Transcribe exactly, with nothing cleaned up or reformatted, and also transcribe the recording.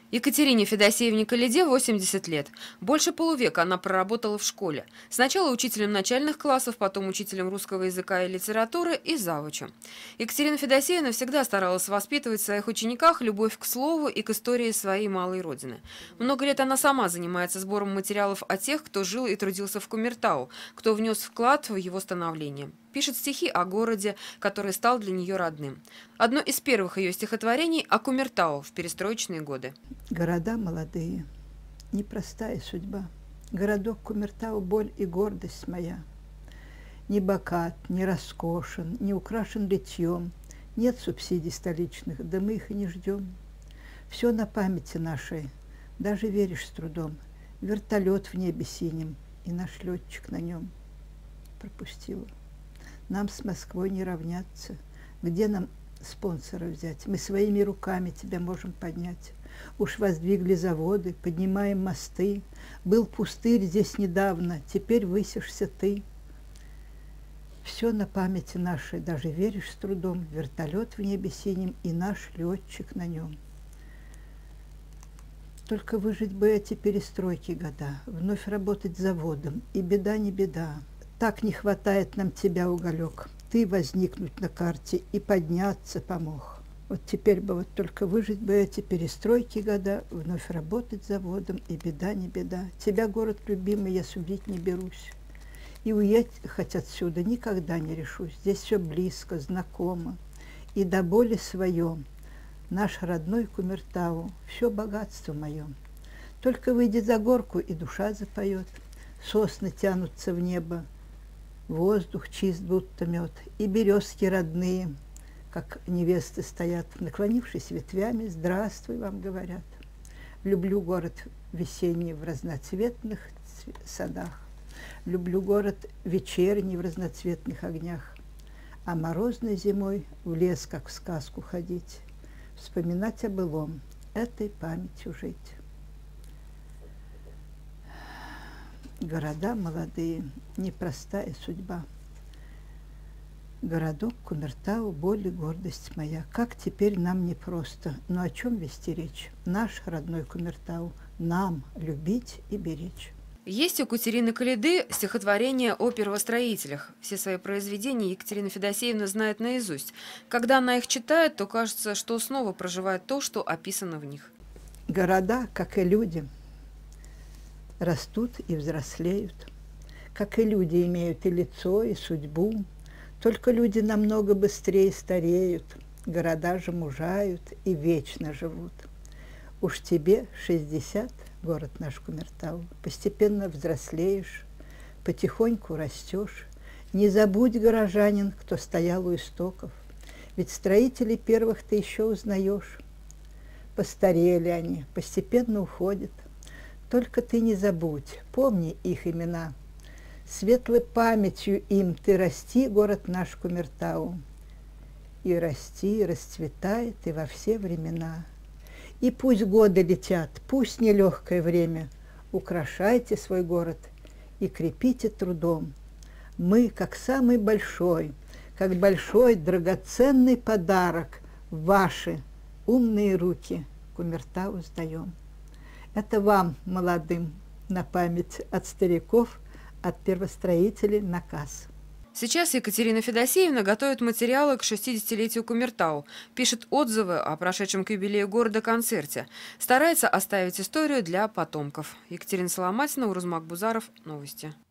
Екатерине Федосеевне Коляде восемьдесят лет. Больше полувека она проработала в школе. Сначала учителем начальных классов, потом учителем русского языка и литературы и завучем. Екатерина Федосеевна всегда старалась воспитывать в своих учениках любовь к слову и к истории своей малой родины. Много лет она сама занимается сбором материалов о тех, кто жил и трудился в Кумертау, кто внес вклад в его становление. Пишет стихи о городе, который стал для нее родным. Одно из первых ее стихотворений о Кумертау в перестроечные годы. Города молодые, непростая судьба. Городок Кумертау — боль и гордость моя. Не богат, не роскошен, не украшен литьем. Нет субсидий столичных, да мы их и не ждем. Все на памяти нашей, даже веришь с трудом. Вертолет в небе синим, и наш летчик на нем. Пропустила. Нам с Москвой не равняться. Где нам спонсора взять? Мы своими руками тебя можем поднять. Уж воздвигли заводы, поднимаем мосты. Был пустырь здесь недавно, теперь высишься ты. Все на памяти нашей, даже веришь с трудом. Вертолет в небе синим, и наш летчик на нем. Только выжить бы эти перестройки года, вновь работать заводом, и беда не беда. Так не хватает нам тебя, уголек. Ты возникнуть на карте и подняться помог. Вот теперь бы вот только выжить бы эти перестройки года, вновь работать заводом, и беда не беда. Тебя, город любимый, я судить не берусь. И уехать отсюда никогда не решусь. Здесь все близко, знакомо. И до боли своем наш родной Кумертау, все богатство мое. Только выйдет за горку, и душа запоет. Сосны тянутся в небо. Воздух чист, будто мед, и березки родные, как невесты стоят, наклонившись ветвями, здравствуй вам говорят. Люблю город весенний в разноцветных садах, люблю город вечерний в разноцветных огнях, а морозной зимой в лес, как в сказку, ходить, вспоминать о былом, этой памятью жить. Города молодые, непростая судьба. Городок Кумертау, боль и гордость моя. Как теперь нам непросто, но о чем вести речь? Наш родной Кумертау нам любить и беречь. Есть у Екатерины Коляды стихотворения о первостроителях. Все свои произведения Екатерина Федосеевна знает наизусть. Когда она их читает, то кажется, что снова проживает то, что описано в них. Города, как и люди, растут и взрослеют. Как и люди, имеют и лицо, и судьбу. Только люди намного быстрее стареют. Города же мужают и вечно живут. Уж тебе шестьдесят, город наш Кумертау, постепенно взрослеешь, потихоньку растешь. Не забудь, горожанин, кто стоял у истоков, ведь строителей первых ты еще узнаешь. Постарели они, постепенно уходят. Только ты не забудь, помни их имена. Светлой памятью им ты расти, город наш Кумертау. И расти, и расцветает, и во все времена. И пусть годы летят, пусть нелегкое время, украшайте свой город и крепите трудом. Мы, как самый большой, как большой драгоценный подарок, в ваши умные руки Кумертау сдаем. Это вам, молодым, на память от стариков, от первостроителей наказ. Сейчас Екатерина Федосеевна готовит материалы к шестидесятилетию Кумертау, пишет отзывы о прошедшем к юбилею города концерте, старается оставить историю для потомков. Екатерина Соломатина, Урузмак Бузаров. Новости.